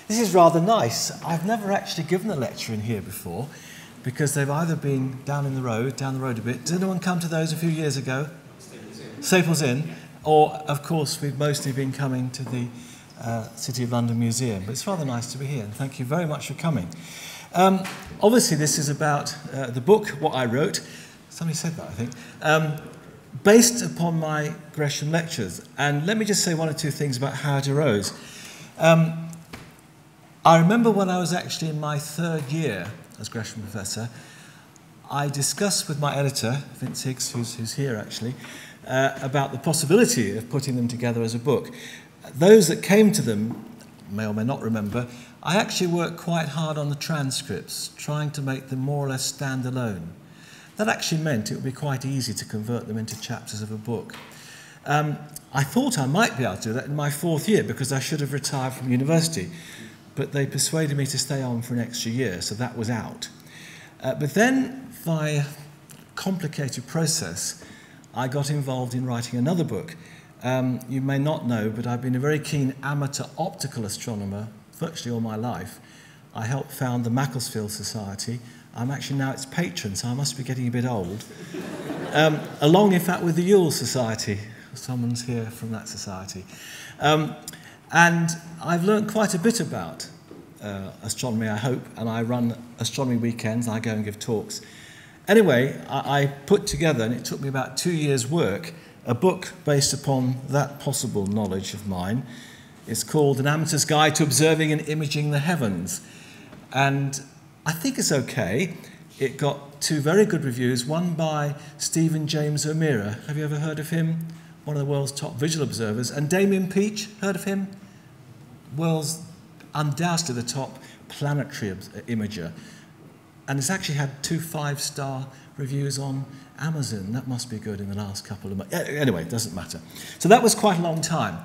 This is rather nice. I've never actually given a lecture in here before because they've either been down the road a bit. Did anyone come to those a few years ago? Staples Inn. Or, of course, we've mostly been coming to the City of London Museum. But it's rather nice to be here, and thank you very much for coming. Obviously, this is about the book, what I wrote. Somebody said that, I think. Based upon my Gresham Lectures. And let me just say one or two things about how it arose. I remember when I was actually in my third year as Gresham Professor, I discussed with my editor, Vince Higgs, who's here actually, about the possibility of putting them together as a book. Those that came to them may or may not remember, I actually worked quite hard on the transcripts, trying to make them more or less stand alone. That actually meant it would be quite easy to convert them into chapters of a book. I thought I might be able to do that in my fourth year because I should have retired from university, but they persuaded me to stay on for an extra year, so that was out. But then, by a complicated process, I got involved in writing another book. You may not know, but I've been a very keen amateur optical astronomer virtually all my life. I helped found the Macclesfield Society. I'm actually now its patron, so I must be getting a bit old. Along, in fact, with the Yule Society. Someone's here from that society. And I've learned quite a bit about astronomy, I hope, and I run astronomy weekends, I go and give talks. Anyway, I put together, and it took me about 2 years' work, a book based upon that possible knowledge of mine. It's called An Amateur's Guide to Observing and Imaging the Heavens. And I think it's okay. It got 2 very good reviews, one by Stephen James O'Meara. Have you ever heard of him? One of the world's top visual observers. And Damien Peach, heard of him? World's undoubtedly the top planetary imager. And it's actually had 2 5-star reviews on Amazon. That must be good in the last couple of months. Anyway, it doesn't matter. So that was quite a long time.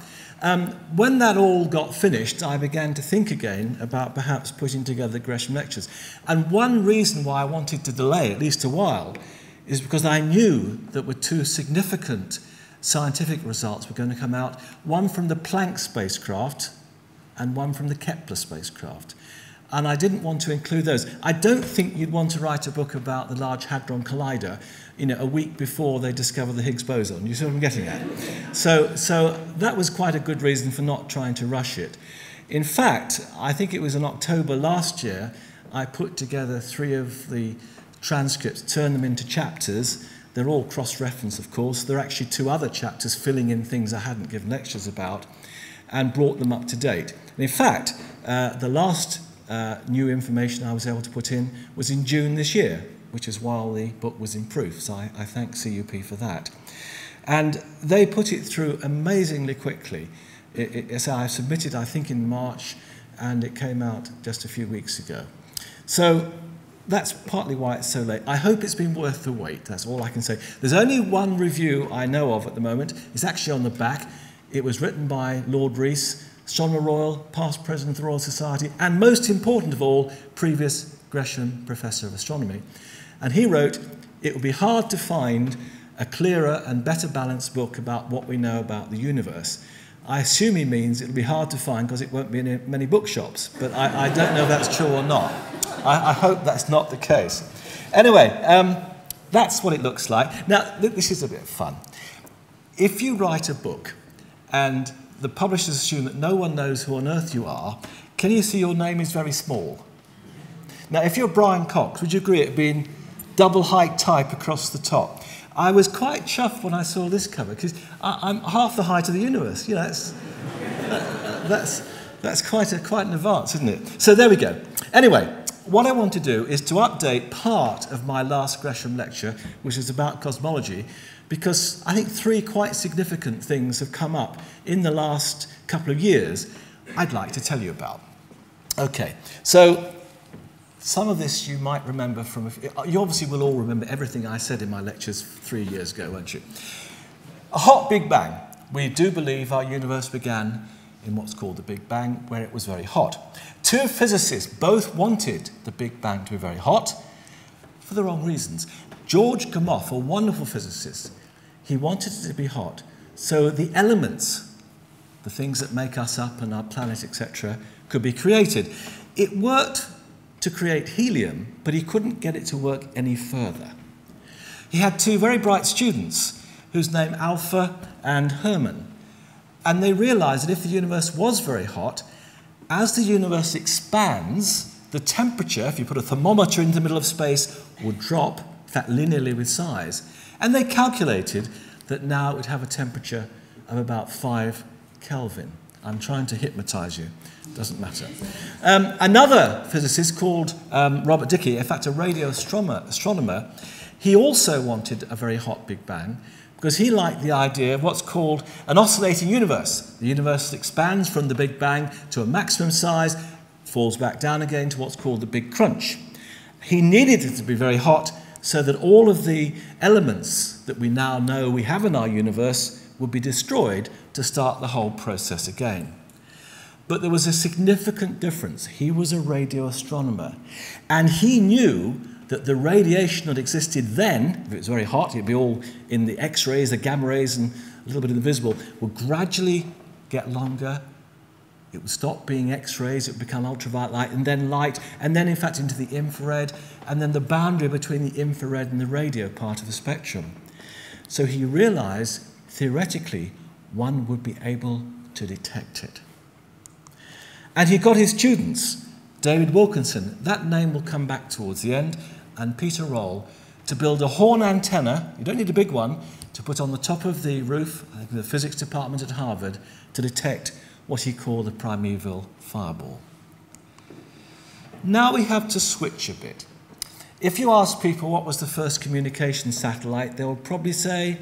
When that all got finished, I began to think again about perhaps putting together the Gresham Lectures. And one reason why I wanted to delay at least a while is because I knew that were 2 significant scientific results were going to come out, one from the Planck spacecraft and one from the Kepler spacecraft. And I didn't want to include those. I don't think you'd want to write a book about the Large Hadron Collider, you know, a week before they discover the Higgs boson. You see what I'm getting at? So that was quite a good reason for not trying to rush it. In fact, I think it was in October last year, I put together 3 of the transcripts, turned them into chapters. They're all cross-referenced, of course. There are actually 2 other chapters filling in things I hadn't given lectures about, and brought them up to date. And in fact, the last new information I was able to put in was in June this year, which is while the book was in proof, so I thank CUP for that. And they put it through amazingly quickly. So I submitted, I think, in March, and it came out just a few weeks ago. So that's partly why it's so late. I hope it's been worth the wait, that's all I can say. There's only one review I know of at the moment. It's actually on the back. It was written by Lord Rees, Astronomer Royal, past President of the Royal Society, and most important of all, previous Gresham Professor of Astronomy. And he wrote, "It would be hard to find a clearer and better balanced book about what we know about the universe." I assume he means it'll be hard to find because it won't be in many bookshops, but I don't know if that's true or not. I hope that's not the case. Anyway, that's what it looks like. Now, this is a bit of fun. If you write a book and the publishers assume that no one knows who on earth you are, can you see your name is very small? Now, if you're Brian Cox, would you agree it being double height type across the top? I was quite chuffed when I saw this cover, because I'm half the height of the universe. You know, that's quite an advance, isn't it? So there we go. Anyway, what I want to do is to update part of my last Gresham lecture, which is about cosmology, because I think 3 quite significant things have come up in the last couple of years I'd like to tell you about. Okay, so some of this you might remember from, you obviously will all remember everything I said in my lectures 3 years ago, won't you? A hot Big Bang. We do believe our universe began in what's called the Big Bang, where it was very hot. 2 physicists both wanted the Big Bang to be very hot for the wrong reasons. George Gamow, a wonderful physicist, he wanted it to be hot, so the elements, the things that make us up and our planet, etc., could be created. It worked to create helium, but he couldn't get it to work any further. He had two very bright students, whose name Alpha and Herman, and they realized that if the universe was very hot, as the universe expands, the temperature, if you put a thermometer in the middle of space, would drop, in fact linearly with size. And they calculated that now it would have a temperature of about 5 Kelvin. I'm trying to hypnotize you. Doesn't matter. Another physicist called Robert Dicke, in fact a radio astronomer, he also wanted a very hot Big Bang because he liked the idea of what's called an oscillating universe. The universe expands from the Big Bang to a maximum size, falls back down again to what's called the Big Crunch. He needed it to be very hot so that all of the elements that we now know we have in our universe would be destroyed to start the whole process again. But there was a significant difference. He was a radio astronomer, and he knew that the radiation that existed then, if it was very hot, it'd be all in the X-rays, the gamma rays, and a little bit in the visible, would gradually get longer. It would stop being X-rays, it would become ultraviolet light, and then in fact into the infrared, and then the boundary between the infrared and the radio part of the spectrum. So he realized, theoretically, one would be able to detect it. And he got his students, David Wilkinson, that name will come back towards the end, and Peter Roll, to build a horn antenna, you don't need a big one, to put on the top of the roof of the physics department at Harvard to detect what he called the primeval fireball. Now we have to switch a bit. If you ask people what was the first communication satellite, they will probably say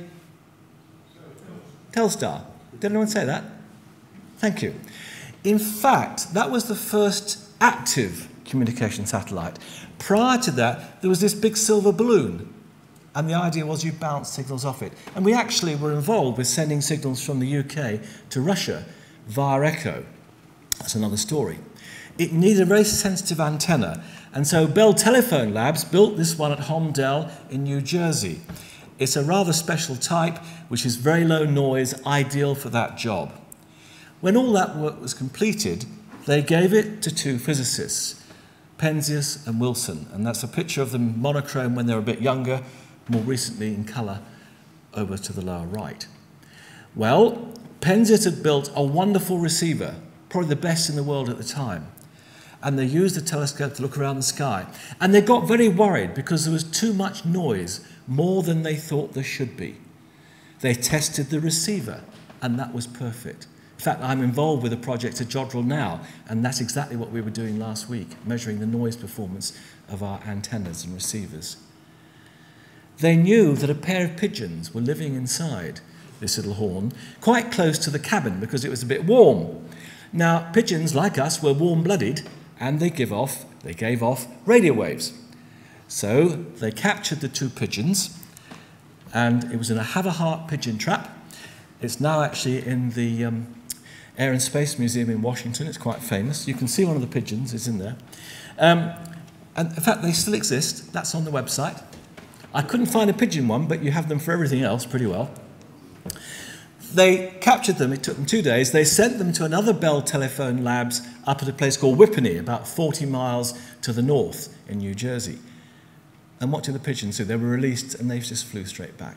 Telstar. Did anyone say that? Thank you. In fact, that was the first active communication satellite. Prior to that, there was this big silver balloon, and the idea was you bounce signals off it. And we actually were involved with sending signals from the UK to Russia via echo. That's another story. It needed a very sensitive antenna, and so Bell Telephone Labs built this one at Holmdel in New Jersey. It's a rather special type, which is very low noise, ideal for that job. When all that work was completed, they gave it to two physicists, Penzias and Wilson, and that's a picture of them monochrome when they were a bit younger, more recently in colour over to the lower right. Well, Penzias had built a wonderful receiver, probably the best in the world at the time, and they used the telescope to look around the sky. And they got very worried because there was too much noise, more than they thought there should be. They tested the receiver, and that was perfect. In fact, I'm involved with a project at Jodrell now, and that's exactly what we were doing last week, measuring the noise performance of our antennas and receivers. They knew that a pair of pigeons were living inside this little horn, quite close to the cabin because it was a bit warm. Now, pigeons, like us, were warm-blooded, and they gave off radio waves. So they captured the two pigeons, and it was in a Havahart pigeon trap. It's now actually in the Air and Space Museum in Washington. It's quite famous. You can see one of the pigeons is in there. And in fact, they still exist. That's on the website. I couldn't find a pigeon one, but you have them for everything else pretty well. They captured them. It took them 2 days. They sent them to another Bell Telephone Labs up at a place called Whippany, about 40 miles to the north in New Jersey. And what did the pigeons do? They were released, and they just flew straight back.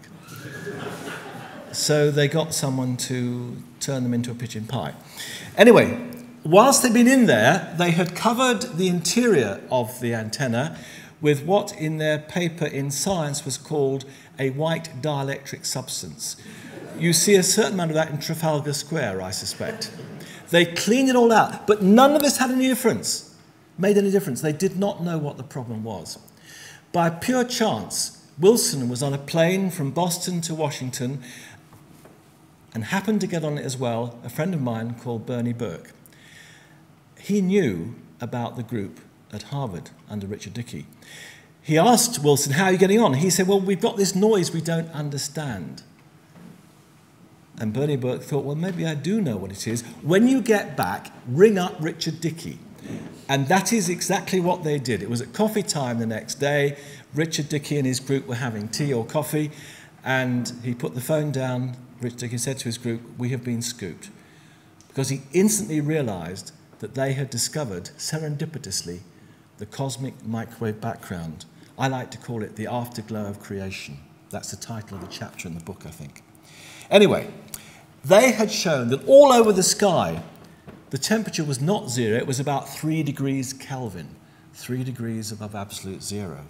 So they got someone to turn them into a pigeon pie. Anyway, whilst they'd been in there, they had covered the interior of the antenna with what in their paper in Science was called a white dielectric substance. You see a certain amount of that in Trafalgar Square, I suspect. They cleaned it all out, but none of this had any difference, made any difference. They did not know what the problem was. By pure chance, Wilson was on a plane from Boston to Washington and happened to get on it as well, a friend of mine called Bernie Burke. He knew about the group at Harvard under Richard Dicke. He asked Wilson, how are you getting on? He said, well, we've got this noise we don't understand. And Bernie Burke thought, well, maybe I do know what it is. When you get back, ring up Richard Dicke. And that is exactly what they did. It was at coffee time the next day. Richard Dicke and his group were having tea or coffee, and he put the phone down. Richard Dicke said to his group, we have been scooped. Because he instantly realized that they had discovered, serendipitously, the cosmic microwave background. I like to call it the afterglow of creation. That's the title of the chapter in the book, I think. Anyway, they had shown that all over the sky, the temperature was not zero, it was about 3 degrees Kelvin, 3 degrees above absolute zero.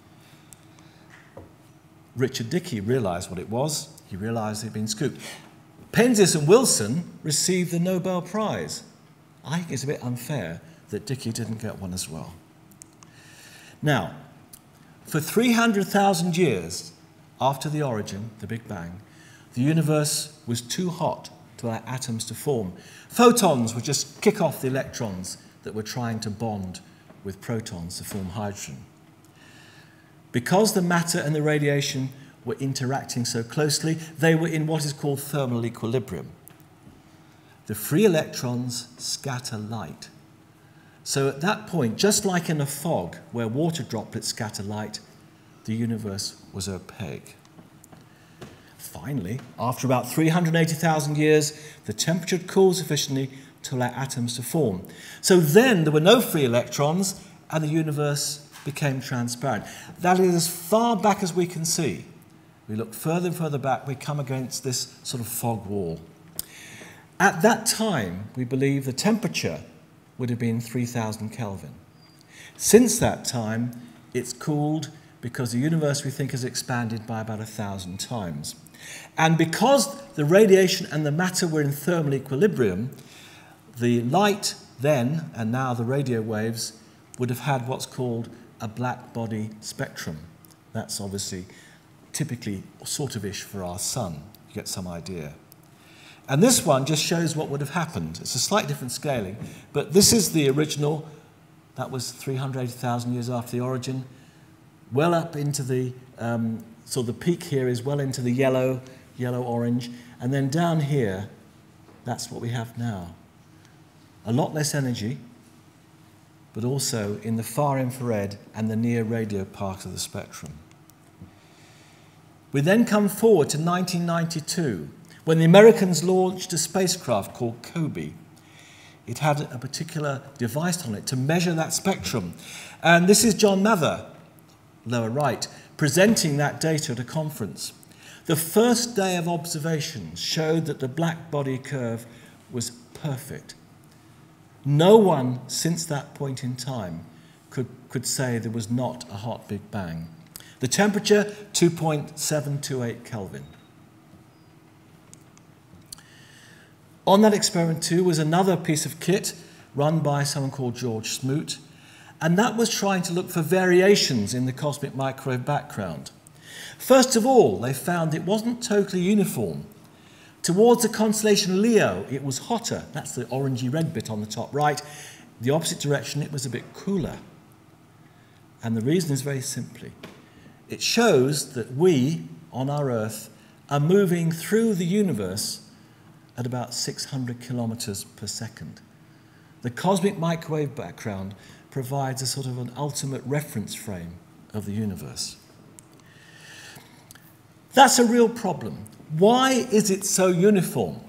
Richard Dickey realised what it was. He realised he'd been scooped. Penzias and Wilson received the Nobel Prize. I think it's a bit unfair that Dickey didn't get one as well. Now, for 300,000 years after the origin, the Big Bang, the universe was too hot to allow atoms to form. Photons would just kick off the electrons that were trying to bond with protons to form hydrogen. Because the matter and the radiation were interacting so closely, they were in what is called thermal equilibrium. The free electrons scatter light. So at that point, just like in a fog where water droplets scatter light, the universe was opaque. Finally, after about 380,000 years, the temperature had cooled sufficiently to allow atoms to form. So then there were no free electrons and the universe became transparent. That is as far back as we can see. We look further and further back, we come against this sort of fog wall. At that time, we believe the temperature would have been 3,000 Kelvin. Since that time, it's cooled because the universe, we think, has expanded by about 1,000 times. And because the radiation and the matter were in thermal equilibrium, the light then, and now the radio waves, would have had what's called a black body spectrum. That's obviously typically sort of ish for our sun. You get some idea. And this one just shows what would have happened. It's a slightly different scaling, but this is the original. That was 380,000 years after the origin. Well up into the, so the peak here is well into the yellow-orange, and then down here, that's what we have now. A lot less energy, but also in the far infrared and the near radio part of the spectrum. We then come forward to 1992, when the Americans launched a spacecraft called COBE. It had a particular device on it to measure that spectrum. And this is John Mather, lower right, presenting that data at a conference. The first day of observations showed that the black body curve was perfect. No one since that point in time could say there was not a hot Big Bang. The temperature, 2.728 Kelvin. On that experiment too was another piece of kit run by someone called George Smoot, and that was trying to look for variations in the cosmic microwave background. First of all, they found it wasn't totally uniform. Towards the constellation Leo, it was hotter. That's the orangey red bit on the top right. The opposite direction, it was a bit cooler. And the reason is very simply, it shows that we, on our Earth, are moving through the universe at about 600 kilometers per second. The cosmic microwave background provides a sort of an ultimate reference frame of the universe. That's a real problem. Why is it so uniform?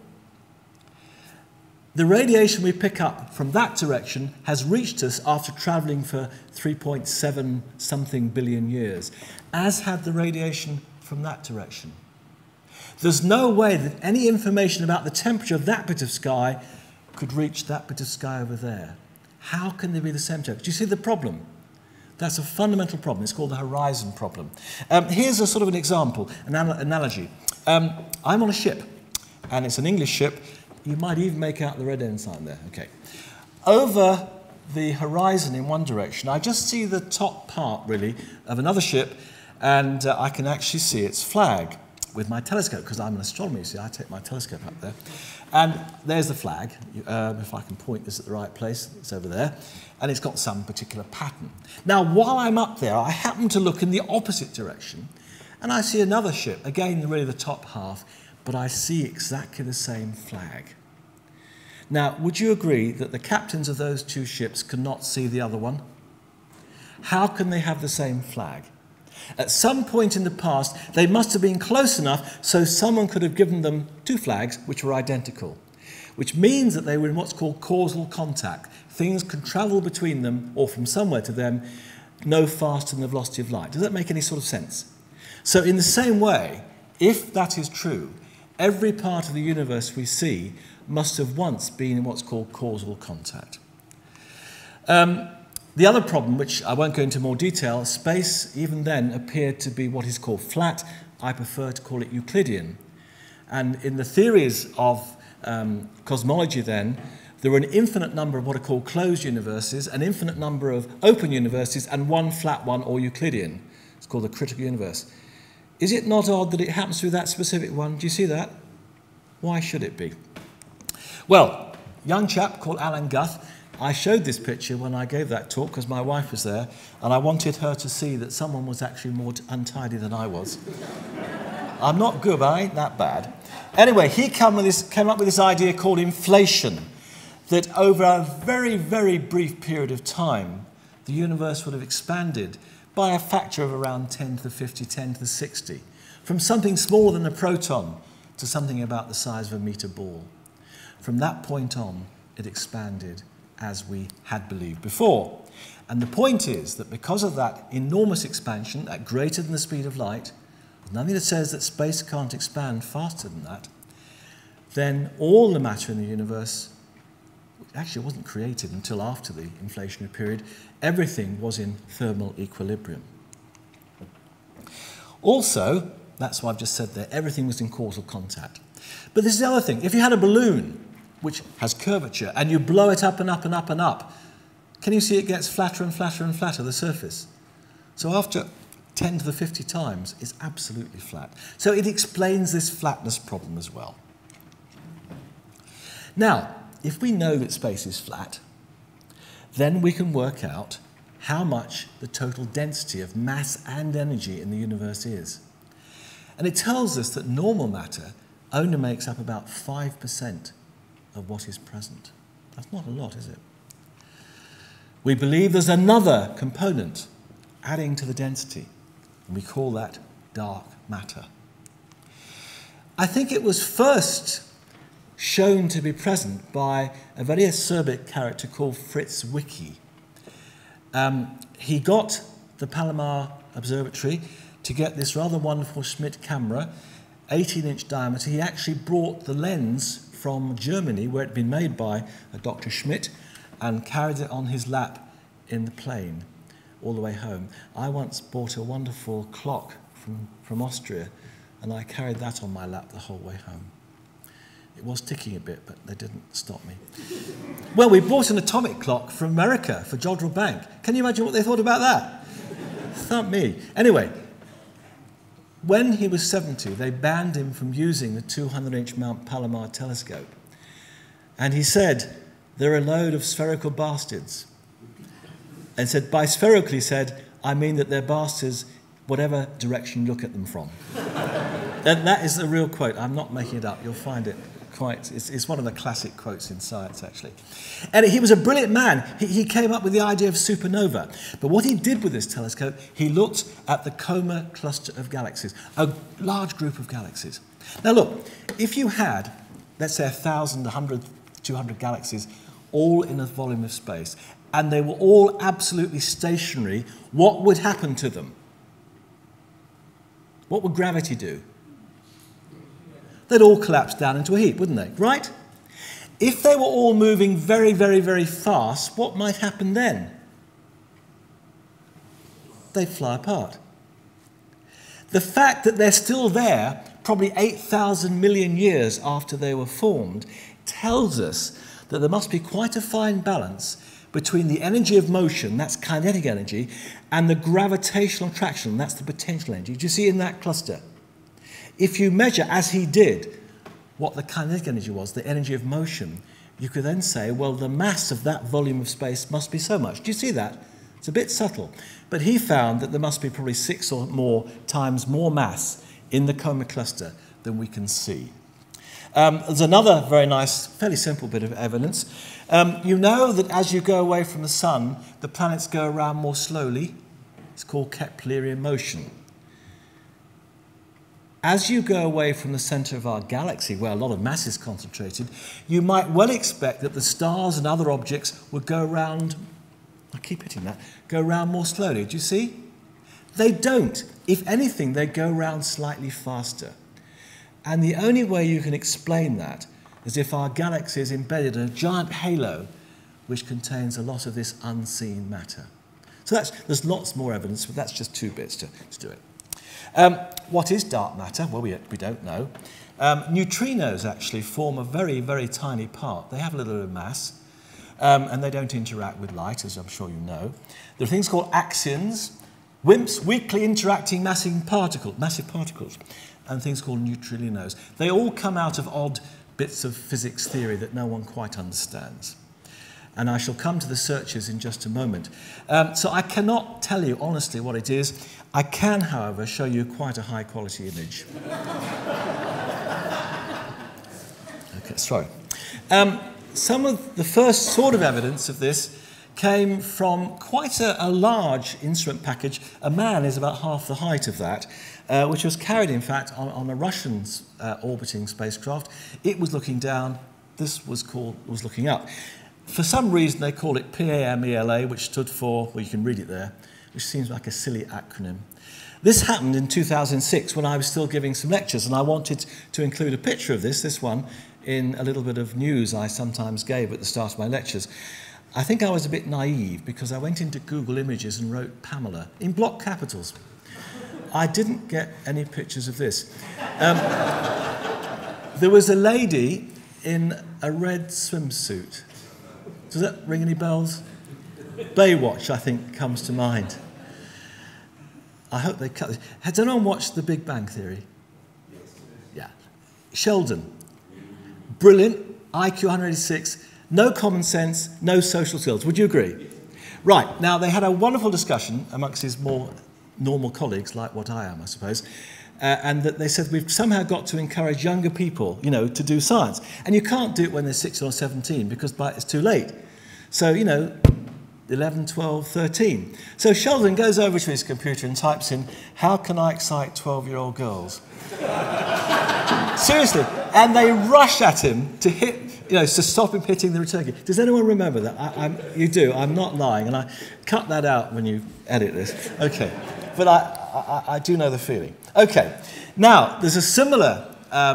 The radiation we pick up from that direction has reached us after travelling for 3.7 something billion years, as had the radiation from that direction. There's no way that any information about the temperature of that bit of sky could reach that bit of sky over there. How can they be the same temperature? Do you see the problem? That's a fundamental problem. It's called the horizon problem. Here's a sort of an example, an analogy. I'm on a ship, and it's an English ship. You might even make out the red ensign there. Okay. Over the horizon in one direction, I just see the top part, really, of another ship, and I can actually see its flag with my telescope, because I'm an astronomer, you see, I take my telescope up there. And there's the flag. If I can point this at the right place, it's over there. And it's got some particular pattern. Now, while I'm up there, I happen to look in the opposite direction, and I see another ship, again, really the top half, but I see exactly the same flag. Now, would you agree that the captains of those two ships cannot see the other one? How can they have the same flag? At some point in the past, they must have been close enough so someone could have given them two flags which were identical. which means that they were in what's called causal contact. Things can travel between them or from somewhere to them no faster than the velocity of light. Does that make any sort of sense? So in the same way, if that is true, every part of the universe we see must have once been in what's called causal contact. The other problem, which I won't go into more detail, space even then appeared to be what is called flat. I prefer to call it Euclidean. And in the theories of cosmology then, there were an infinite number of what are called closed universes, an infinite number of open universes, and one flat one, or Euclidean. It's called the critical universe. Is it not odd that it happens through that specific one? Do you see that? Why should it be? Well, young chap called Alan Guth, I showed this picture when I gave that talk because my wife was there, and I wanted her to see that someone was actually more untidy than I was. I'm not good, but I ain't that bad. Anyway, he came up with this idea called inflation, that over a very, very brief period of time, the universe would have expanded by a factor of around 10 to the 50, 10 to the 60, from something smaller than a proton to something about the size of a meter ball. From that point on, it expanded as we had believed before. And the point is that because of that enormous expansion at greater than the speed of light, there's nothing that says that space can't expand faster than that, then all the matter in the universe, which actually wasn't created until after the inflationary period, everything was in thermal equilibrium. Also, that's what I've just said there, everything was in causal contact. But this is the other thing. If you had a balloon which has curvature, and you blow it up and up and up and up, can you see it gets flatter and flatter and flatter, the surface? So after 10 to the 50 times, it's absolutely flat. So it explains this flatness problem as well. Now, if we know that space is flat, then we can work out how much the total density of mass and energy in the universe is. And it tells us that normal matter only makes up about 5% of what is present. That's not a lot, is it? We believe there's another component adding to the density, and we call that dark matter. I think it was first shown to be present by a very acerbic character called Fritz Zwicky. He got the Palomar Observatory to get this rather wonderful Schmidt camera, 18-inch diameter. He actually brought the lens from Germany, where it had been made by a Dr. Schmidt, and carried it on his lap in the plane all the way home. I once bought a wonderful clock from Austria, and I carried that on my lap the whole way home. It was ticking a bit, but they didn't stop me. Well, we bought an atomic clock from America for Jodrell Bank. Can you imagine what they thought about that? Not me. Anyway, when he was 70, they banned him from using the 200-inch Mount Palomar telescope. And he said, they're a load of spherical bastards. And said, by spherical, he said, I mean that they're bastards whatever direction you look at them from. And that is a real quote. I'm not making it up. You'll find it quite, it's one of the classic quotes in science, actually. And he was a brilliant man. He came up with the idea of supernova. But what he did with this telescope, he looked at the Coma cluster of galaxies, a large group of galaxies. Now look, if you had, let's say 1,000, 100, 200 galaxies, all in a volume of space, and they were all absolutely stationary, what would happen to them? What would gravity do? They'd all collapse down into a heap, wouldn't they? Right? If they were all moving very, very, very fast, what might happen then? They'd fly apart. The fact that they're still there, probably 8,000 million years after they were formed, tells us that there must be quite a fine balance between the energy of motion, that's kinetic energy, and the gravitational attraction, that's the potential energy. Do you see in that cluster? If you measure, as he did, what the kinetic energy was, the energy of motion, you could then say, well, the mass of that volume of space must be so much. Do you see that? It's a bit subtle. But he found that there must be probably 6 or more times more mass in the Coma cluster than we can see. There's another very nice, fairly simple bit of evidence. You know that as you go away from the sun, the planets go around more slowly. It's called Keplerian motion. as you go away from the centre of our galaxy, where a lot of mass is concentrated, you might well expect that the stars and other objects would go around, I keep hitting that, go around more slowly. Do you see? They don't. If anything, they go around slightly faster. And the only way you can explain that is if our galaxy is embedded in a giant halo which contains a lot of this unseen matter. So there's lots more evidence, but that's just 2 bits to do it. What is dark matter? Well, we don't know. Neutrinos actually form a very, very tiny part. They have a little bit of mass, and they don't interact with light, as I'm sure you know. There are things called axions, WIMPs, weakly interacting massive particles, and things called neutralinos. They all come out of odd bits of physics theory that no one quite understands. And I shall come to the searches in just a moment. So I cannot tell you honestly what it is. I can, however, show you quite a high-quality image. Okay, sorry. Some of the first sort of evidence of this came from quite a large instrument package. A man is about half the height of that, which was carried, in fact, on a Russian orbiting spacecraft. It was looking down. This was looking up. For some reason, they call it PAMELA, which stood for, well, you can read it there, which seems like a silly acronym. This happened in 2006 when I was still giving some lectures, and I wanted to include a picture of this one, in a little bit of news I sometimes gave at the start of my lectures. I think I was a bit naive because I went into Google Images and wrote Pamela in block capitals. I didn't get any pictures of this. There was a lady in a red swimsuit. Does that ring any bells? Baywatch, I think, comes to mind. I hope they cut this. Has anyone watched The Big Bang Theory? Yeah. Sheldon. Brilliant, IQ 186, no common sense, no social skills. Would you agree? Right, now they had a wonderful discussion amongst his more normal colleagues, like what I am, I suppose, and that they said we've somehow got to encourage younger people, to do science. And you can't do it when they're 16 or 17 because it's too late. So, 11, 12, 13. So Sheldon goes over to his computer and types in, how can I excite 12-year-old girls? Seriously. And they rush at him to hit, to stop him hitting the return key. Does anyone remember that? You do. I'm not lying. And I cut that out when you edit this. Okay. But I do know the feeling. Okay. Now, there's a similar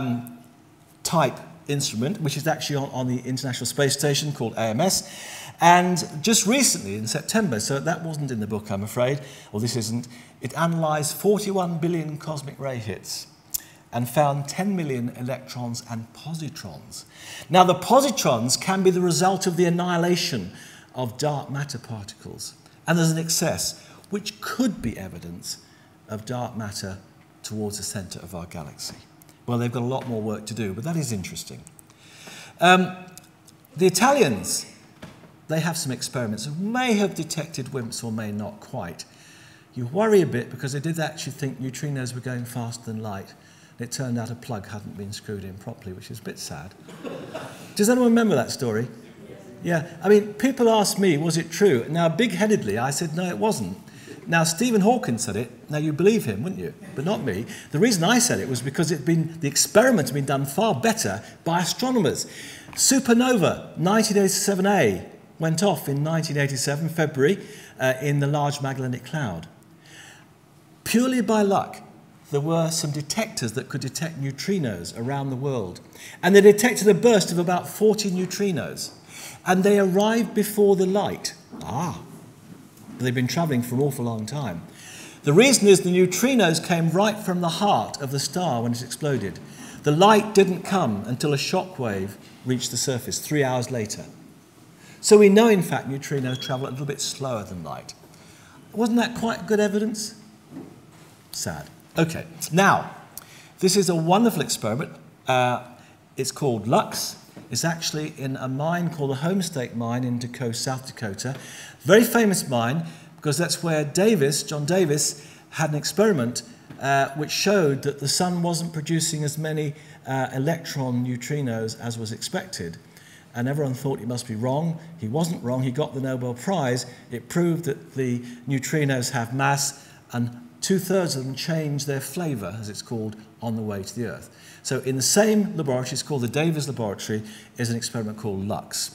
type instrument, which is actually on the International Space Station called AMS. And just recently, in September, so that wasn't in the book, I'm afraid, or this isn't, it analysed 41 billion cosmic ray hits and found 10 million electrons and positrons. Now, the positrons can be the result of the annihilation of dark matter particles. And there's an excess, which could be evidence of dark matter towards the centre of our galaxy. Well, they've got a lot more work to do, but that is interesting. The Italians, they have some experiments that may have detected WIMPs or may not quite. You worry a bit because they did actually think neutrinos were going faster than light. And it turned out a plug hadn't been screwed in properly, which is a bit sad. Does anyone remember that story? Yeah. I mean, people asked me, was it true? Now, big-headedly, I said, no, it wasn't. Now, Stephen Hawking said it. Now, you believe him, wouldn't you? But not me. The reason I said it was because the experiment had been done far better by astronomers. Supernova 1987A went off in 1987, February, in the Large Magellanic Cloud. Purely by luck, there were some detectors that could detect neutrinos around the world. And they detected a burst of about 40 neutrinos. And they arrived before the light. They've been travelling for an awful long time. The reason is the neutrinos came right from the heart of the star when it exploded. The light didn't come until a shock wave reached the surface 3 hours later. So we know, in fact, neutrinos travel a little bit slower than light. Wasn't that quite good evidence? Sad. Okay, now, this is a wonderful experiment. It's called LUX. It's actually in a mine called the Homestake Mine in South Dakota. Very famous mine because that's where John Davis, had an experiment which showed that the sun wasn't producing as many electron neutrinos as was expected. And everyone thought he must be wrong. He wasn't wrong. He got the Nobel Prize. It proved that the neutrinos have mass, and 2/3 of them change their flavour, as it's called, on the way to the Earth. So in the same laboratory, it's called the Davis Laboratory, is an experiment called LUX.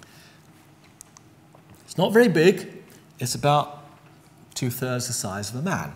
It's not very big. It's about 2/3 the size of a man.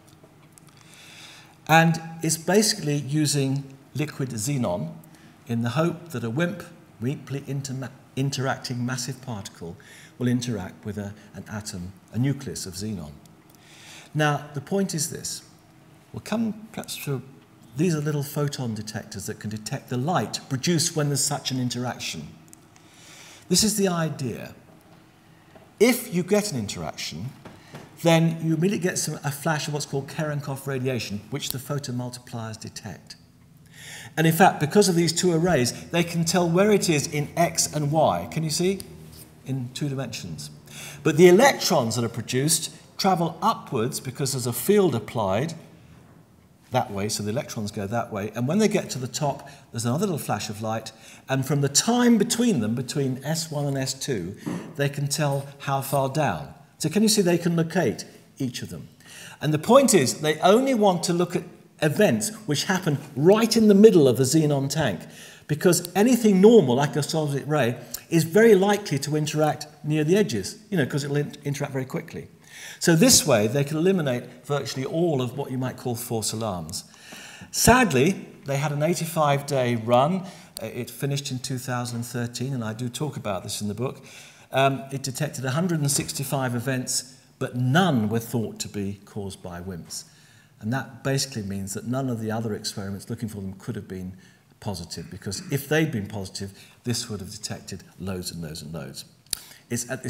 And it's basically using liquid xenon in the hope that a WIMP, weakly interacting massive particle, will interact with an atom, a nucleus of xenon. Now, the point is this. We'll come perhaps to, these are little photon detectors that can detect the light produced when there's such an interaction. This is the idea. If you get an interaction, then you immediately get a flash of what's called Cherenkov radiation, which the photomultipliers detect. And in fact, because of these two arrays, they can tell where it is in X and Y. Can you see? In 2 dimensions. But the electrons that are produced travel upwards because there's a field applied that way, so the electrons go that way. And when they get to the top, there's another little flash of light. And from the time between them, between S1 and S2, they can tell how far down. So can you see they can locate each of them? And the point is, they only want to look at events which happen right in the middle of the xenon tank, because anything normal, like a solid ray, is very likely to interact near the edges, because it'll interact very quickly. So this way, they can eliminate virtually all of what you might call false alarms. Sadly, they had an 85-day run. It finished in 2013, and I do talk about this in the book. It detected 165 events, but none were thought to be caused by WIMPs. And that basically means that none of the other experiments looking for them could have been positive, because if they'd been positive, this would have detected loads and loads and loads. It's at this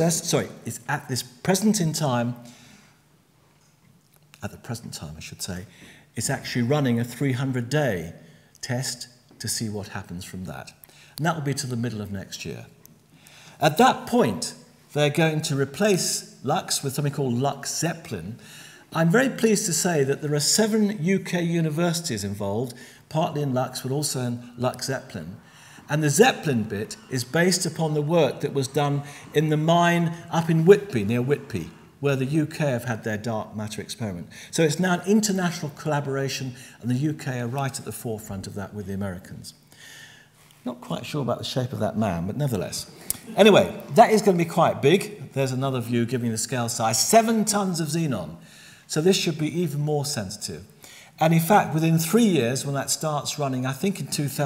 present time, I should say, it's actually running a 300-day test to see what happens from that. And that will be to the middle of next year. At that point, they're going to replace LUX with something called LUX Zeppelin. I'm very pleased to say that there are 7 UK universities involved, partly in LUX, but also in LUX Zeppelin. And the Zeppelin bit is based upon the work that was done in the mine up in Whitby, near Whitby, where the UK have had their dark matter experiment. So it's now an international collaboration, and the UK are right at the forefront of that with the Americans. Not quite sure about the shape of that man, but nevertheless. Anyway, that is going to be quite big. There's another view giving the scale size. 7 tons of xenon. So this should be even more sensitive. And in fact, within 3 years, when that starts running, I think in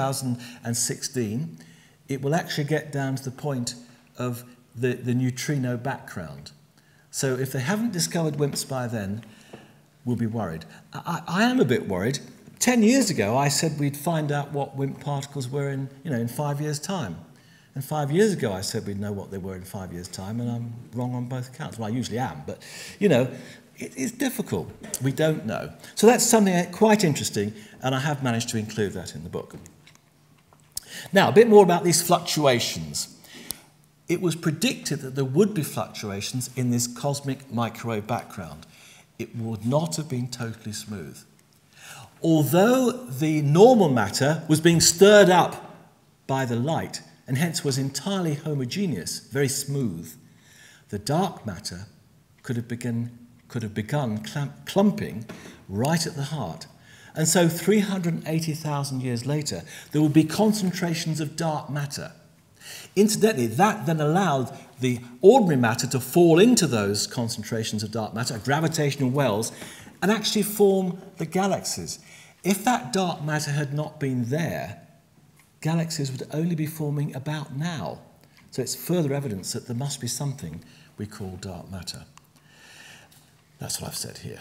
2016, it will actually get down to the point of the neutrino background. So if they haven't discovered WIMPs by then, we'll be worried. I am a bit worried. 10 years ago, I said we'd find out what WIMP particles were in 5 years' time. And 5 years ago, I said we'd know what they were in 5 years' time, and I'm wrong on both accounts. Well, I usually am, but, it's difficult. We don't know. So that's something quite interesting, and I have managed to include that in the book. Now, a bit more about these fluctuations. It was predicted that there would be fluctuations in this cosmic microwave background. It would not have been totally smooth. Although the normal matter was being stirred up by the light, and hence was entirely homogeneous, very smooth, the dark matter could have begun clumping right at the heart. And so 380,000 years later, there would be concentrations of dark matter. Incidentally, that then allowed the ordinary matter to fall into those concentrations of dark matter, gravitational wells, and actually form the galaxies. If that dark matter had not been there, galaxies would only be forming about now. So it's further evidence that there must be something we call dark matter. That's what I've said here.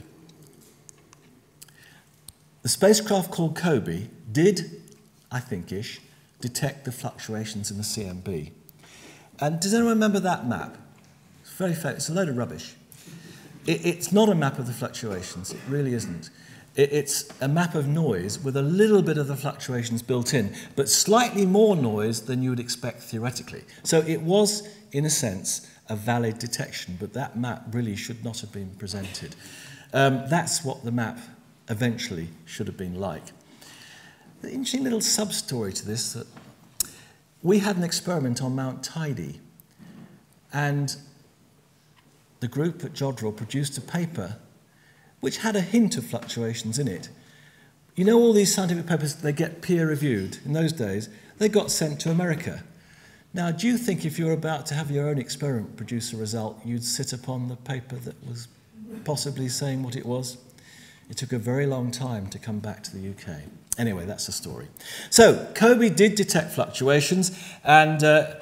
The spacecraft called COBE did, I think-ish, detect the fluctuations in the CMB. And does anyone remember that map? It's very famous. It's a load of rubbish. It's not a map of the fluctuations. It really isn't. It's a map of noise with a little bit of the fluctuations built in, but slightly more noise than you would expect theoretically. So it was, in a sense, a valid detection, but that map really should not have been presented. That's what the map eventually should have been like. The interesting little sub-story to this, that we had an experiment on Mount Tidey, and the group at Jodrell produced a paper which had a hint of fluctuations in it. You know, all these scientific papers, they get peer-reviewed. In those days, they got sent to America. Now, do you think if you were about to have your own experiment produce a result, you'd sit upon the paper that was possibly saying what it was? It took a very long time to come back to the UK. Anyway, that's the story. So, COBE did detect fluctuations, and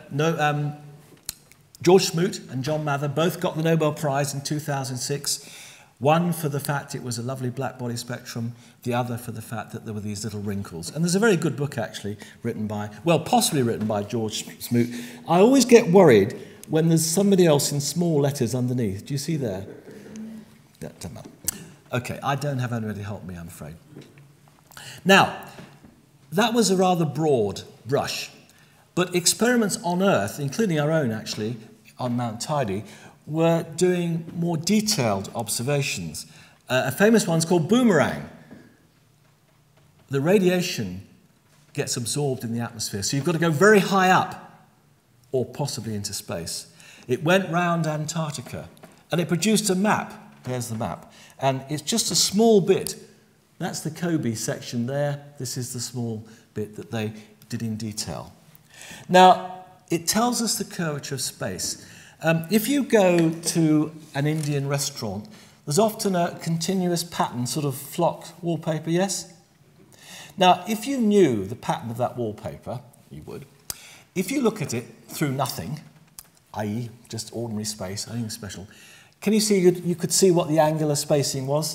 George Smoot and John Mather both got the Nobel Prize in 2006, one for the fact it was a lovely black body spectrum, the other for the fact that there were these little wrinkles. And there's a very good book, actually, written by, well, possibly written by George Smoot. I always get worried when there's somebody else in small letters underneath. Do you see there? That doesn't matter. Okay, I don't have anybody to help me, I'm afraid. Now, that was a rather broad brush, but experiments on Earth, including our own actually, on Mount Tidey, were doing more detailed observations. A famous one's called boomerang. The radiation gets absorbed in the atmosphere, so you've got to go very high up, or possibly into space. It went round Antarctica, and it produced a map. There's the map. And it's just a small bit. That's the COBE section there. This is the small bit that they did in detail. Now, it tells us the curvature of space. If you go to an Indian restaurant, there's often a continuous pattern, sort of flock wallpaper, yes? Now, if you knew the pattern of that wallpaper, you would. If you look at it through nothing, i.e. just ordinary space, nothing special, can you see, you could see what the angular spacing was?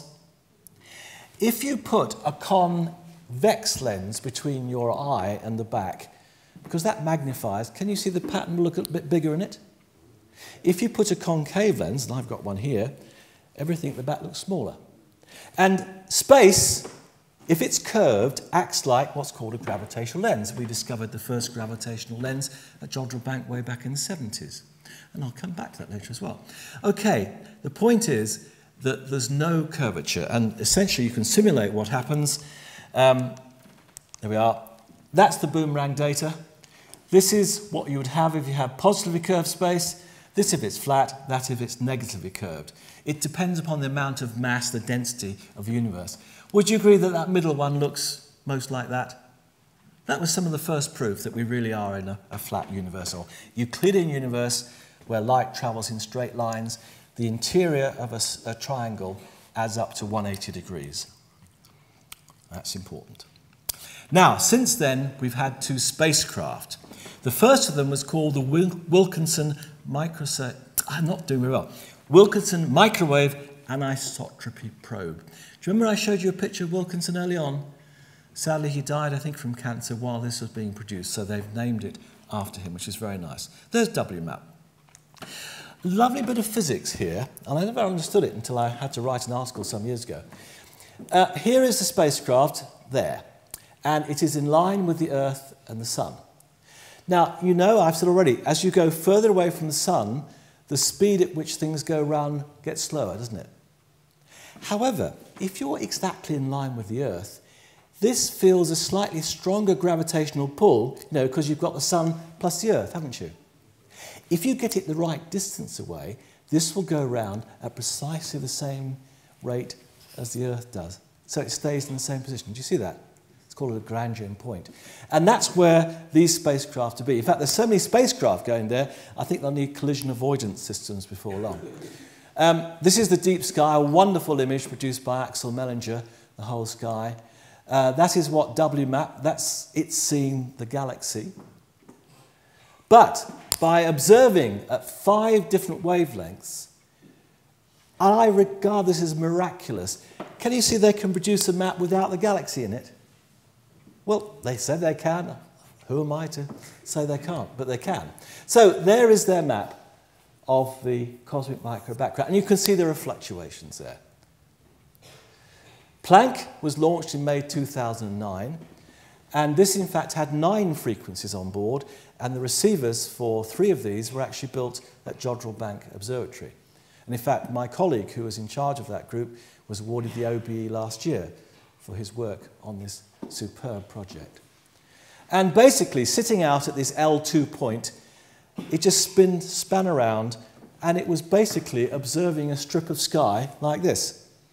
If you put a convex lens between your eye and the back, because that magnifies, can you see the pattern will look a bit bigger in it? If you put a concave lens, and I've got one here, everything at the back looks smaller. And space, if it's curved, acts like what's called a gravitational lens. We discovered the first gravitational lens at Jodrell Bank way back in the 70s. And I'll come back to that later as well. Okay, the point is that there's no curvature, and essentially you can simulate what happens. There we are. That's the boomerang data. This is what you would have if you have positively curved space. This if it's flat, that if it's negatively curved. It depends upon the amount of mass, the density of the universe. Would you agree that that middle one looks most like that? That was some of the first proof that we really are in a flat universe, or Euclidean universe, where light travels in straight lines. The interior of a triangle adds up to 180 degrees. That's important. Now, since then, we've had two spacecraft. The first of them was called the Wilkinson Microwave Anisotropy Probe. Do you remember I showed you a picture of Wilkinson early on? Sadly, he died, I think, from cancer while this was being produced, so they've named it after him, which is very nice. There's WMAP. Lovely bit of physics here, and I never understood it until I had to write an article some years ago. Here is the spacecraft there, and it is in line with the Earth and the Sun. Now, you know, I've said already, as you go further away from the Sun, the speed at which things go round gets slower, doesn't it? However, if you're exactly in line with the Earth, this feels a slightly stronger gravitational pull, you know, because you've got the Sun plus the Earth, haven't you? If you get it the right distance away, this will go round at precisely the same rate as the Earth does. So it stays in the same position. Do you see that? It's called a Lagrangian point. And that's where these spacecraft will be. In fact, there's so many spacecraft going there, I think they'll need collision avoidance systems before long. This is the deep sky, a wonderful image produced by Axel Mellinger, the whole sky. That is what WMAP, that's it seeing the galaxy. But by observing at 5 different wavelengths, I regard this as miraculous. Can you see they can produce a map without the galaxy in it? Well, they said they can. Who am I to say they can't? But they can. So there is their map of the cosmic micro background. And you can see there are fluctuations there. Planck was launched in May 2009. And this, in fact, had 9 frequencies on board. And the receivers for 3 of these were actually built at Jodrell Bank Observatory. And in fact, my colleague who was in charge of that group was awarded the OBE last year for his work on this superb project. And basically, sitting out at this L2 point, it just span around, and it was basically observing a strip of sky like this.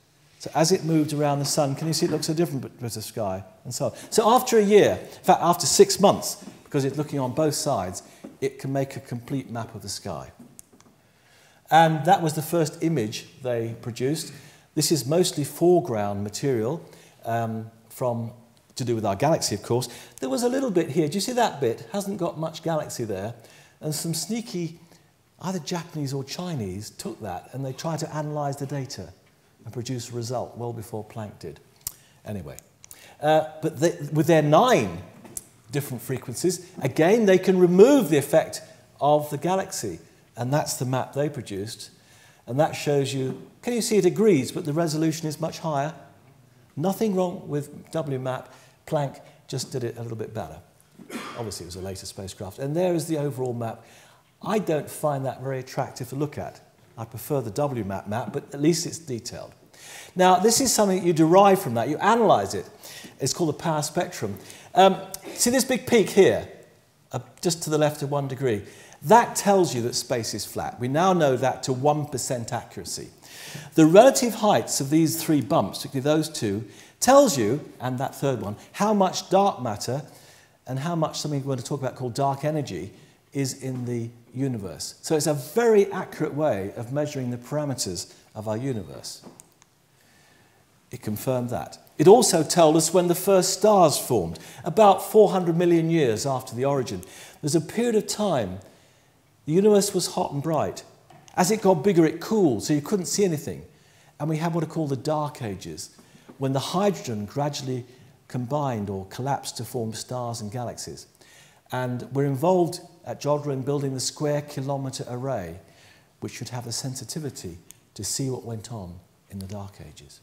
So as it moved around the sun, can you see it looks so different with the sky and so on. So after a year, in fact after 6 months, because it's looking on both sides, it can make a complete map of the sky. And that was the first image they produced. This is mostly foreground material to do with our galaxy, of course. There was a little bit here. Do you see that bit? Hasn't got much galaxy there. And some sneaky, either Japanese or Chinese, took that and they tried to analyse the data and produce a result well before Planck did. Anyway, but with their 9 different frequencies, again, they can remove the effect of the galaxy. And that's the map they produced. And that shows you, can you see it agrees, but the resolution is much higher? Nothing wrong with WMAP. Planck just did it a little bit better. Obviously, it was a later spacecraft. And there is the overall map. I don't find that very attractive to look at. I prefer the WMAP map, but at least it's detailed. Now, this is something that you derive from that. You analyse it. It's called a power spectrum. See this big peak here, just to the left of 1 degree? That tells you that space is flat. We now know that to 1% accuracy. The relative heights of these 3 bumps, particularly those 2, tells you, and that third one, how much dark matter and how much something we're going to talk about called dark energy is in the universe. So it's a very accurate way of measuring the parameters of our universe. It confirmed that. It also told us when the first stars formed, about 400 million years after the origin. There's a period of time the universe was hot and bright. As it got bigger, it cooled, so you couldn't see anything. And we had what are called the dark ages, when the hydrogen gradually combined or collapsed to form stars and galaxies. And we're involved at Jodrell in building the square kilometre array, which should have the sensitivity to see what went on in the dark ages.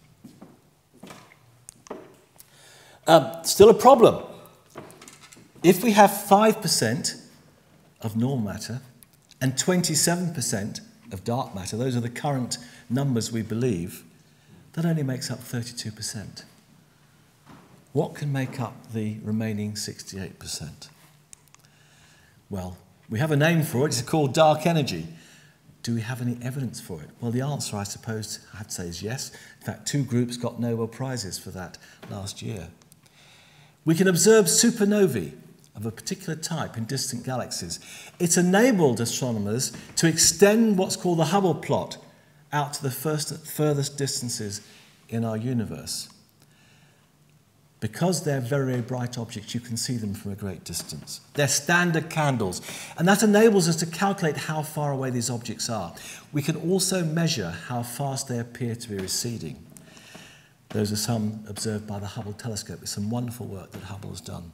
Still a problem. If we have 5% of normal matter and 27% of dark matter, those are the current numbers we believe, that only makes up 32%. What can make up the remaining 68%? Well, we have a name for it. It's called dark energy. Do we have any evidence for it? Well, the answer, I suppose, I'd say is yes. In fact, 2 groups got Nobel Prizes for that last year. We can observe supernovae of a particular type in distant galaxies. It's enabled astronomers to extend what's called the Hubble plot out to the furthest distances in our universe. Because they're very, very bright objects, you can see them from a great distance. They're standard candles, and that enables us to calculate how far away these objects are. We can also measure how fast they appear to be receding. Those are some observed by the Hubble telescope. It's some wonderful work that Hubble has done.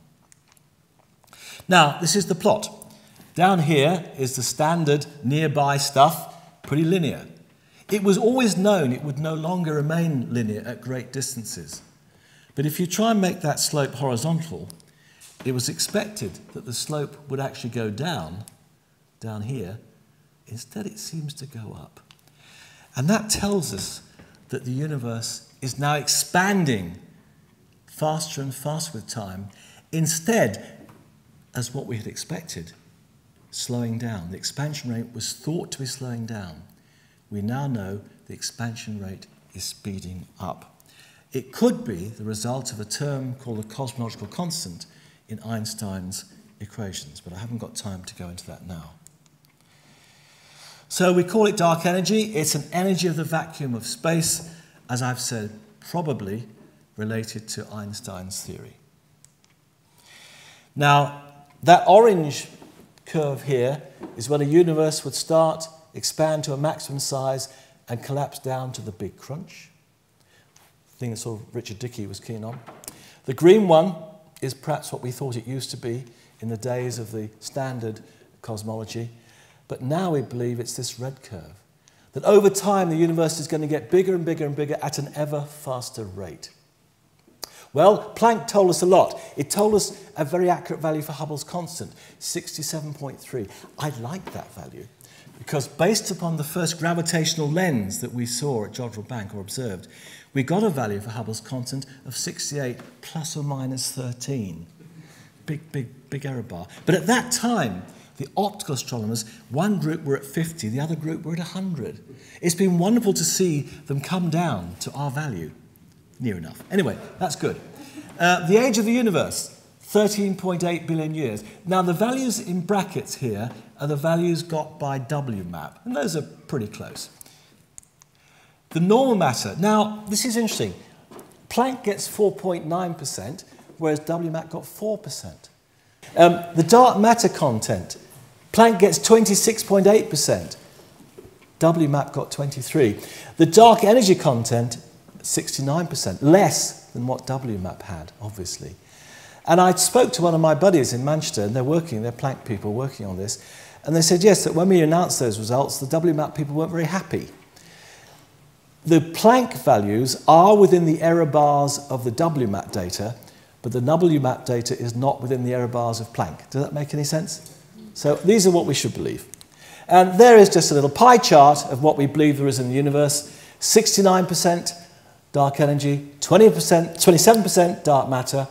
Now, this is the plot. Down here is the standard nearby stuff, pretty linear. It was always known it would no longer remain linear at great distances. But if you try and make that slope horizontal, it was expected that the slope would actually go down here. Instead, it seems to go up. And that tells us that the universe is now expanding faster and faster with time, instead, as what we had expected, slowing down. The expansion rate was thought to be slowing down. We now know the expansion rate is speeding up. It could be the result of a term called the cosmological constant in Einstein's equations, but I haven't got time to go into that now. So we call it dark energy. It's an energy of the vacuum of space, as I've said, probably related to Einstein's theory. Now, that orange curve here is when a universe would start, expand to a maximum size, and collapse down to the big crunch. Thing that sort of Richard Dickey was keen on. The green one is perhaps what we thought it used to be in the days of the standard cosmology, but now we believe it's this red curve. That over time the universe is going to get bigger and bigger and bigger at an ever faster rate. Well, Planck told us a lot. It told us a very accurate value for Hubble's constant, 67.3. I like that value because based upon the first gravitational lens that we saw at Jodrell Bank or observed, we got a value for Hubble's constant of 68 plus or minus 13. Big error bar. But at that time, The optical astronomers, one group were at 50, the other group were at 100. It's been wonderful to see them come down to our value. Near enough. Anyway, that's good. The age of the universe, 13.8 billion years. Now, the values in brackets here are the values got by WMAP, and those are pretty close. The normal matter. Now, this is interesting. Planck gets 4.9%, whereas WMAP got 4%. The dark matter content, Planck gets 26.8%. WMAP got 23%. The dark energy content, 69%, less than what WMAP had, obviously. And I spoke to one of my buddies in Manchester, and they're Planck people working on this, and they said, yes, that when we announced those results, the WMAP people weren't very happy. The Planck values are within the error bars of the WMAP data, but the WMAP data is not within the error bars of Planck. Does that make any sense? So these are what we should believe. And there is just a little pie chart of what we believe there is in the universe. 69% dark energy, 27% dark matter,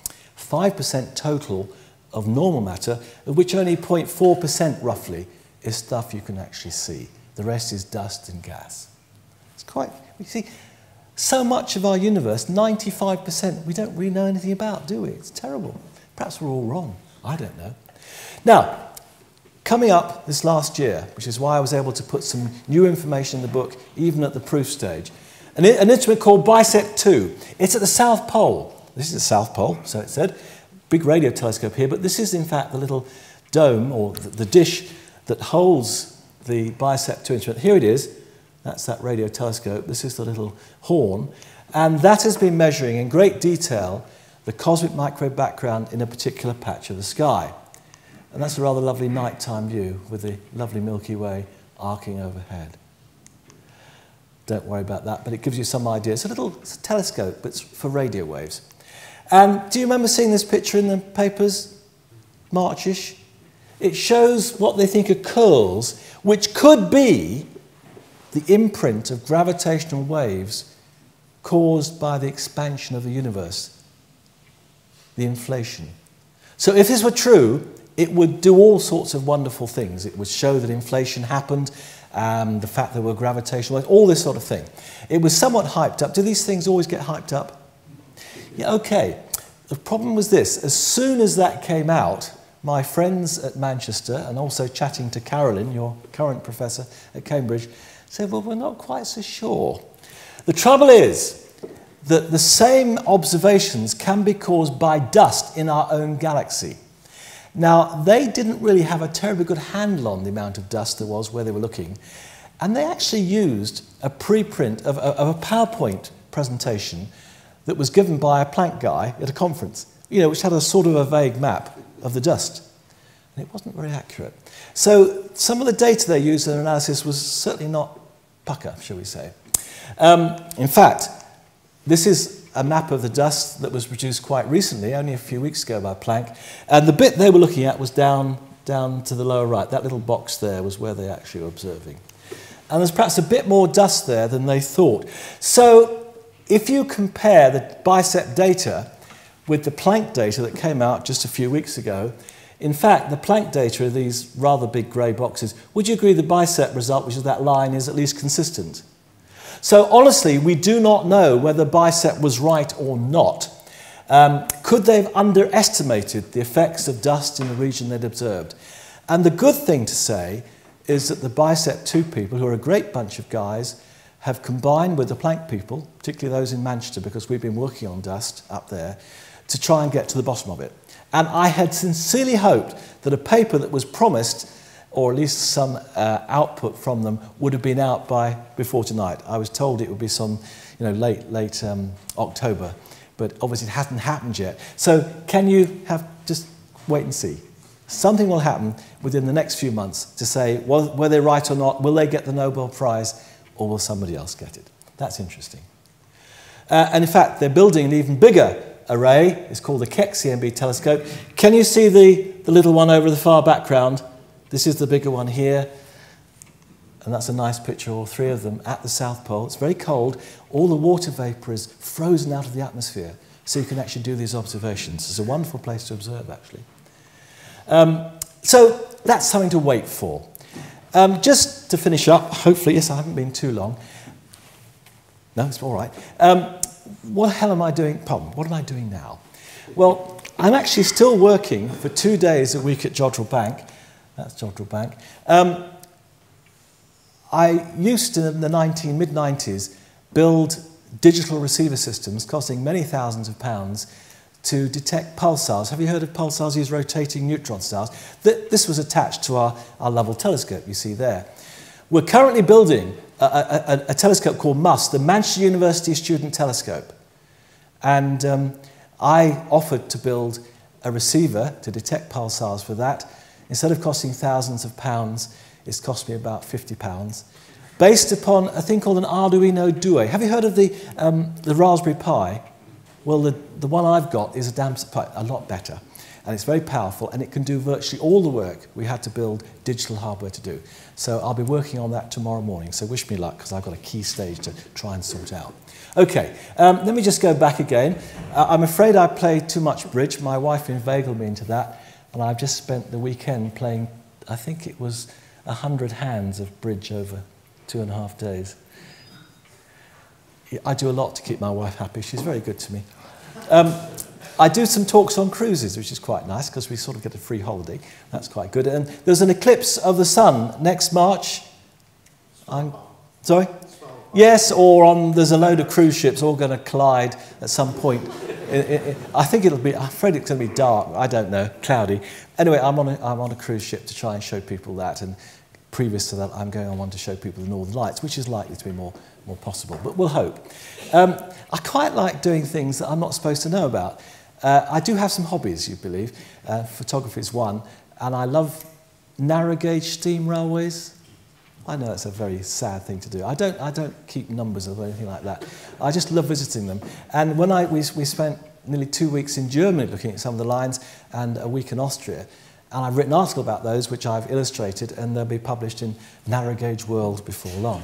5% total of normal matter, of which only 0.4% roughly is stuff you can actually see. The rest is dust and gas. It's quite, you see, so much of our universe, 95%, we don't really know anything about, do we? It's terrible. Perhaps we're all wrong. I don't know. Now, coming up this last year, which is why I was able to put some new information in the book, even at the proof stage, an instrument called BICEP 2. It's at the South Pole. This is the South Pole, so it said. Big radio telescope here, but this is in fact the little dome, or the dish that holds the BICEP 2 instrument. Here it is. That's that radio telescope. This is the little horn. And that has been measuring in great detail the cosmic microwave background in a particular patch of the sky. And that's a rather lovely nighttime view with the lovely Milky Way arcing overhead. Don't worry about that, but it gives you some idea. It's a telescope, but it's for radio waves. And do you remember seeing this picture in the papers, Marchish? It shows what they think are curls, which could be the imprint of gravitational waves caused by the expansion of the universe, the inflation. So if this were true, it would do all sorts of wonderful things. It would show that inflation happened, the fact there were gravitational waves, all this sort of thing. It was somewhat hyped up. Do these things always get hyped up? Yeah, okay. The problem was this. As soon as that came out, my friends at Manchester, and also chatting to Carolyn, your current professor at Cambridge, said, well, we're not quite so sure. The trouble is that the same observations can be caused by dust in our own galaxy. Now, they didn't really have a terribly good handle on the amount of dust there was where they were looking, and they actually used a preprint of a PowerPoint presentation that was given by a Planck guy at a conference, which had a sort of a vague map of the dust. And it wasn't very accurate. So some of the data they used in their analysis was certainly not pucker, shall we say. In fact, this is a map of the dust that was produced quite recently, only a few weeks ago by Planck, and the bit they were looking at was down to the lower right. That little box there was where they actually were observing. And there's perhaps a bit more dust there than they thought. So if you compare the BICEP data with the Planck data that came out just a few weeks ago, in fact, the Planck data are these rather big grey boxes. Would you agree the BICEP result, which is that line, is at least consistent? So honestly, we do not know whether BICEP was right or not. Could they have underestimated the effects of dust in the region they'd observed? And the good thing to say is that the BICEP 2 people, who are a great bunch of guys, have combined with the Planck people, particularly those in Manchester, because we've been working on dust up there, to try and get to the bottom of it. And I had sincerely hoped that a paper that was promised, or at least some output from them, would have been out before tonight. I was told it would be some, late October, but obviously it hasn't happened yet. So can you just wait and see? Something will happen within the next few months to say, were they right or not? Will they get the Nobel Prize, or will somebody else get it? That's interesting. And in fact, they're building an even bigger array. It's called the Keck CMB telescope. Can you see the little one over the far background? This is the bigger one here. And that's a nice picture of all three of them at the South Pole. It's very cold. All the water vapour is frozen out of the atmosphere, so you can actually do these observations. It's a wonderful place to observe, actually. So that's something to wait for. Just to finish up, hopefully, yes, I haven't been too long. No, it's all right. What the hell am I doing? What am I doing now? Well, I'm actually still working for 2 days a week at Jodrell Bank. That's Jodrell Bank. I used to, in the mid-90s, build digital receiver systems costing many thousands of pounds to detect pulsars. Have you heard of pulsars? These rotating neutron stars. This was attached to our Lovell telescope, you see there. We're currently building a telescope called MUST, the Manchester University Student Telescope. And I offered to build a receiver to detect pulsars for that. Instead of costing thousands of pounds, it's cost me about £50, based upon a thing called an Arduino Duo. Have you heard of the Raspberry Pi? Well, the one I've got is a lot better, and it's very powerful, and it can do virtually all the work we had to build digital hardware to do. So I'll be working on that tomorrow morning, so wish me luck, because I've got a key stage to try and sort out. Okay, let me just go back again. I'm afraid I played too much bridge. My wife inveigled me into that, and I've just spent the weekend playing, I think it was 100 hands of bridge over 2.5 days. I do a lot to keep my wife happy. She's very good to me. I do some talks on cruises, which is quite nice because we sort of get a free holiday. That's quite good. And there's an eclipse of the sun next March. Sorry? Yes, or there's a load of cruise ships all going to collide at some point. I think I'm afraid it's going to be dark. I don't know, cloudy. Anyway, I'm on a cruise ship to try and show people that. And previous to that, I'm going on one to show people the Northern Lights, which is likely to be more possible, but we'll hope. I quite like doing things that I'm not supposed to know about. I do have some hobbies, you believe. Photography is one, and I love narrow gauge steam railways. I know that's a very sad thing to do. I don't keep numbers or anything like that. I just love visiting them. And when we spent nearly 2 weeks in Germany looking at some of the lines and a week in Austria, and I've written an article about those which I've illustrated, and they'll be published in Narrow Gauge World before long.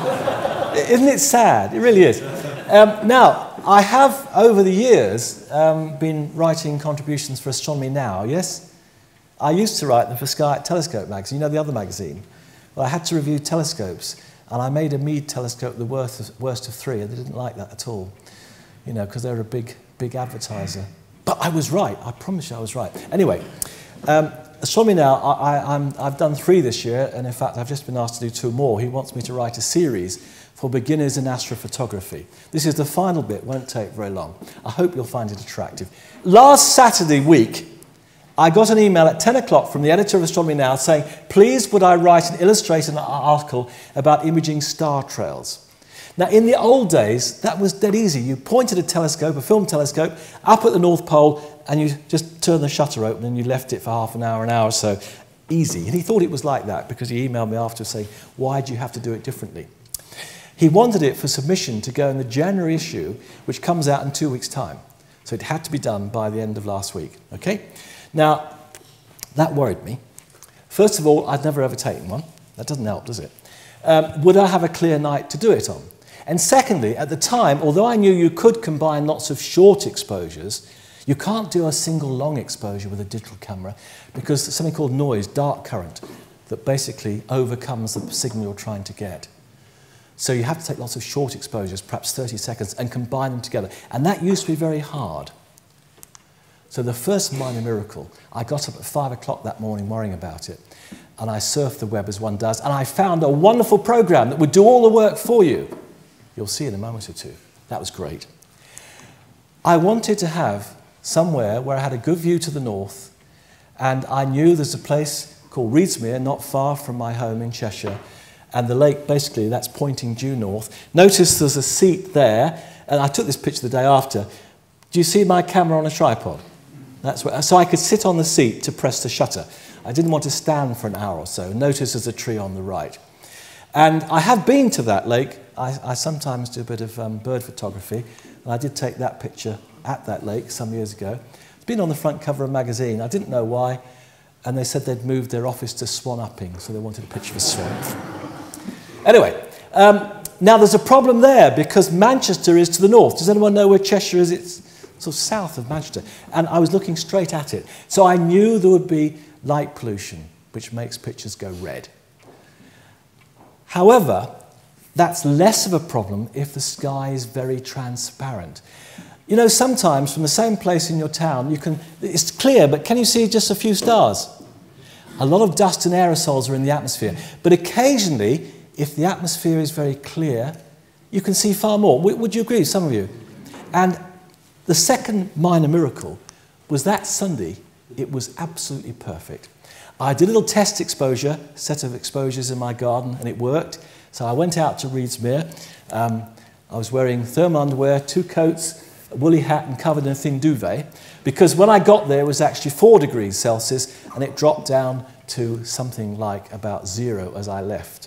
Isn't it sad? It really is. Now, I have, over the years, been writing contributions for Astronomy Now, yes? I used to write them for Sky Telescope magazine, you know, the other magazine. Well, I had to review telescopes, and I made a Meade telescope the worst of 3, and they didn't like that at all, you know, because they're a big advertiser. But I was right. I promise you I was right. Anyway, Astronomy Now, I've done 3 this year, and in fact I've just been asked to do 2 more. He wants me to write a series for beginners in astrophotography. This is the final bit, won't take very long. I hope you'll find it attractive. Last Saturday week, I got an email at 10 o'clock from the editor of Astronomy Now saying, please would I write and illustrate an article about imaging star trails. Now, in the old days, that was dead easy. You pointed a telescope, a film telescope, up at the North Pole, and you just turned the shutter open and you left it for half an hour or so. Easy. And he thought it was like that because he emailed me after saying, why do you have to do it differently? He wanted it for submission to go in the January issue, which comes out in 2 weeks' time. So it had to be done by the end of last week. Okay? Now, that worried me. First of all, I'd never ever taken one. That doesn't help, does it? Would I have a clear night to do it on? And secondly, at the time, although I knew you could combine lots of short exposures, you can't do a single long exposure with a digital camera because there's something called noise, dark current, that basically overcomes the signal you're trying to get. So you have to take lots of short exposures, perhaps 30 seconds, and combine them together. And that used to be very hard. So the first minor miracle, I got up at 5 o'clock that morning worrying about it, and I surfed the web as one does, and I found a wonderful program that would do all the work for you. You'll see in a moment or two. That was great. I wanted to have somewhere where I had a good view to the north, and I knew there's a place called Reedsmere, not far from my home in Cheshire, and the lake, basically, that's pointing due north. Notice there's a seat there, and I took this picture the day after. Do you see my camera on a tripod? That's where, so I could sit on the seat to press the shutter. I didn't want to stand for an hour or so. Notice there's a tree on the right. And I have been to that lake. I sometimes do a bit of bird photography, and I did take that picture at that lake some years ago. It's been on the front cover of a magazine. I didn't know why, and they said they'd moved their office to Swan Upping, so they wanted a picture of a swan. Anyway, now there's a problem there because Manchester is to the north. Does anyone know where Cheshire is? It's sort of south of Manchester. And I was looking straight at it. So I knew there would be light pollution. which makes pictures go red. However, that's less of a problem if the sky is very transparent. You know, sometimes from the same place in your town, it's clear, but can you see just a few stars? A lot of dust and aerosols are in the atmosphere. But occasionally, if the atmosphere is very clear, you can see far more. Would you agree, some of you? And the second minor miracle was that Sunday, it was absolutely perfect. I did a little test exposure, set of exposures in my garden, and it worked. So I went out to Reedsmere. I was wearing thermal underwear, 2 coats, a woolly hat, and covered in a thin duvet, because when I got there, it was actually 4 degrees Celsius, and it dropped down to something like about 0 as I left.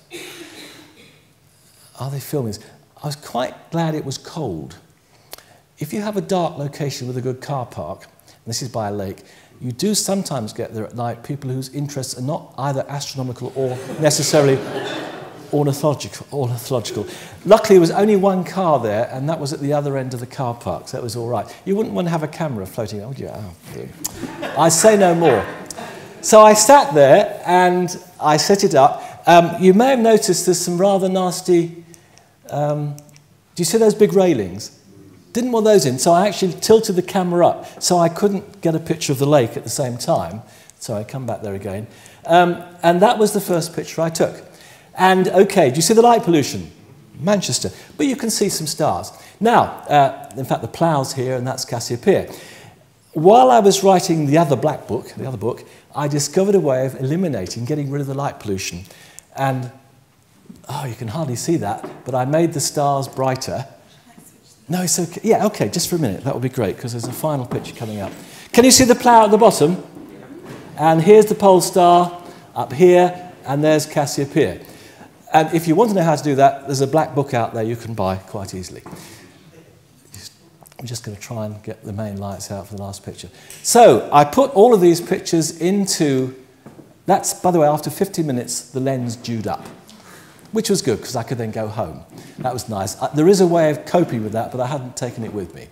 Are they filming this? I was quite glad it was cold. If you have a dark location with a good car park, and this is by a lake, you do sometimes get there at night people whose interests are not either astronomical or necessarily ornithological. Luckily, there was only 1 car there, and that was at the other end of the car park, so that was all right. You wouldn't want to have a camera floating. Oh, yeah. Oh, I say no more. So I sat there, and I set it up. You may have noticed there's some rather nasty... do you see those big railings? Didn't want those in, so I actually tilted the camera up, so I couldn't get a picture of the lake at the same time. So I come back there again. And that was the first picture I took. And, okay, do you see the light pollution? Manchester. But you can see some stars. Now, in fact, the plough's here, and that's Cassiopeia. While I was writing the other book, I discovered a way of eliminating, getting rid of the light pollution. And, oh, you can hardly see that, but I made the stars brighter. No, it's okay. Yeah, okay, just for a minute. That would be great, because there's a final picture coming up. Can you see the plough at the bottom? And here's the pole star up here, and there's Cassiopeia. And if you want to know how to do that, there's a black book out there you can buy quite easily. I'm just going to try and get the main lights out for the last picture. So I put all of these pictures into... That's, by the way, after 50 minutes, the lens dewed up, which was good, because I could then go home. That was nice. There is a way of coping with that, but I hadn't taken it with me.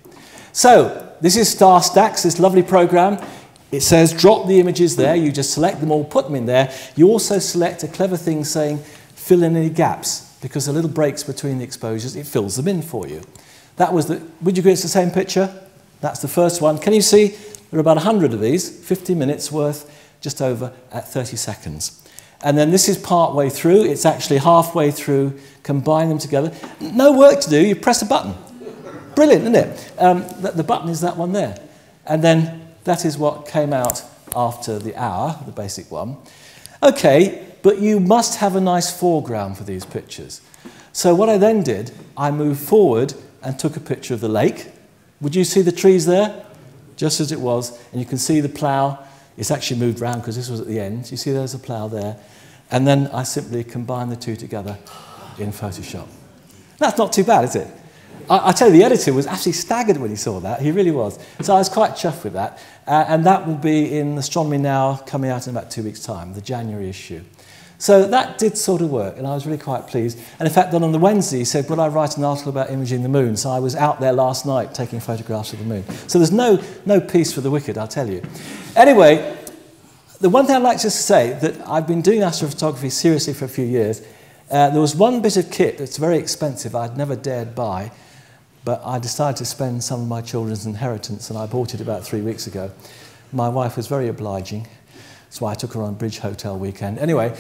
So this is Star Stacks, this lovely program. It says drop the images there. You just select them all, put them in there. You also select a clever thing saying fill in any gaps, because the little breaks between the exposures, it fills them in for you. That was the... Would you agree it's the same picture? That's the first one. Can you see? There are about 100 of these, 50 minutes worth, just over at 30 seconds. And then this is part way through. It's actually halfway through. Combine them together. No work to do. You press a button. Brilliant, isn't it? The button is that one there. And then that is what came out after the hour, the basic one. Okay, but you must have a nice foreground for these pictures. So what I then did, I moved forward and took a picture of the lake. Would you see the trees there? Just as it was. And you can see the plough. It's actually moved round because this was at the end. You see there's a plough there. And then I simply combined the two together in Photoshop. That's not too bad, is it? I tell you, the editor was actually staggered when he saw that. He really was. So I was quite chuffed with that. And that will be in Astronomy Now, coming out in about 2 weeks' time, the January issue. So that did sort of work, and I was really quite pleased. And in fact, then on the Wednesday, he said, would I write an article about imaging the moon? So I was out there last night taking photographs of the moon. So there's no peace for the wicked, I'll tell you. Anyway, the one thing I'd like just to say, that I've been doing astrophotography seriously for a few years. There was one bit of kit that's very expensive I'd never dared buy, but I decided to spend some of my children's inheritance, and I bought it about 3 weeks ago. My wife was very obliging. That's why I took her on Bridge Hotel weekend. Anyway,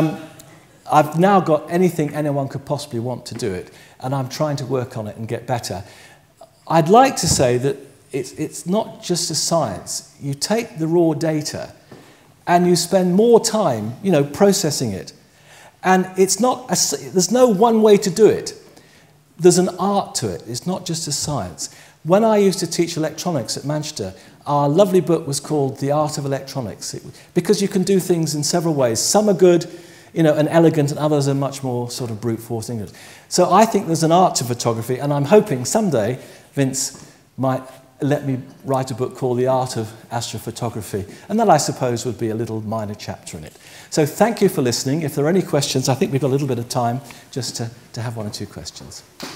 I've now got anything anyone could possibly want to do it, and I'm trying to work on it and get better. I'd like to say that it's not just a science. You take the raw data and you spend more time, processing it. And it's not there's no one way to do it. There's an art to it. It's not just a science. When I used to teach electronics at Manchester, our lovely book was called The Art of Electronics, because you can do things in several ways. Some are good, and elegant, and others are much more sort of brute force English. So I think there's an art to photography, and I'm hoping someday Vince might let me write a book called The Art of Astrophotography, and that, I suppose, would be a little minor chapter in it. So thank you for listening. If there are any questions, I think we've got a little bit of time just to have 1 or 2 questions.